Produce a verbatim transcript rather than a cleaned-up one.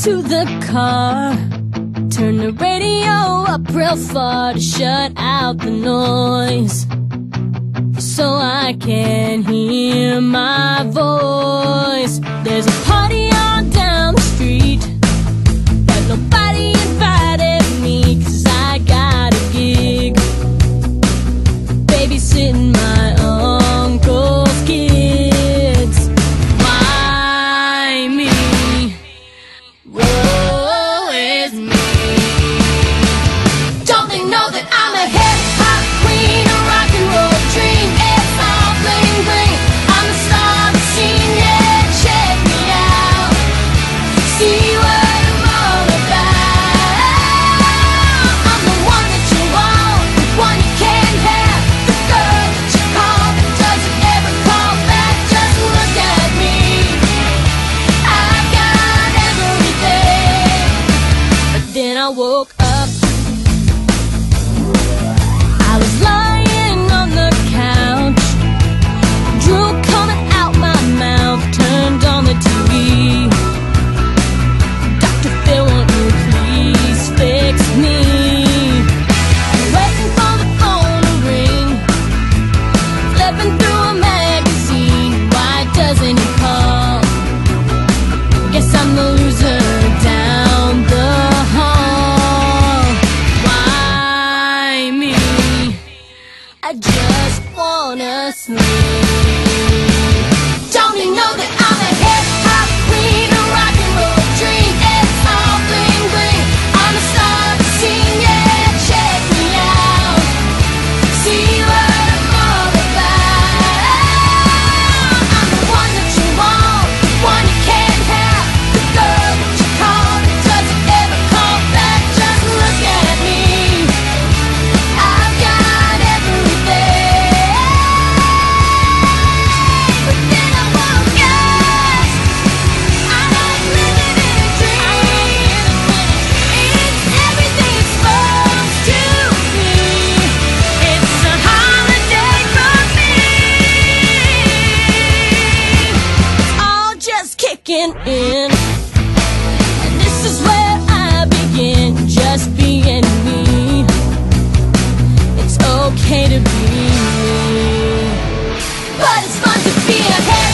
to the car, turn the radio up real far to shut out the noise, so I can hear my voice. There's a party on down the street, but nobody invited me, 'cause I got a gig babysitting my uncle's kids. Why me? Woe is me. Don't they know that I'm a hip-hop queen, a rock and roll dream? It's all bling bling, I'm the star of the scene, yeah, check me out, see what I'm all about. I'm the one that you want, the one you can't have, the girl that you call that doesn't ever call back. Just look at me, I've got everything. But then I woke up, I was lying on the couch, drool coming out my mouth, turned on the T V. Doctor Phil, won't you please fix me? Waiting for the phone to ring, flipping through a magazine, why doesn't he call? Guess I'm the loser down the hall. Why me? I just wanna sleep. Don't you know that I'm a hip-hop queen, a rock and roll dream? It's all bling bling, I'm the star of the scene, yeah, check me out, see what I'm all about. I'm the one that you want, the one you can't have, the girl that you call that doesn't ever call back. Just look at me, I've got everything. But then I woke up, I'm like living in a dream. It's everything it's supposed to be, it's a holiday for me. It's all just kicking in, and this is where I begin, just being me. It's okay to be me, but it's fun to be a hip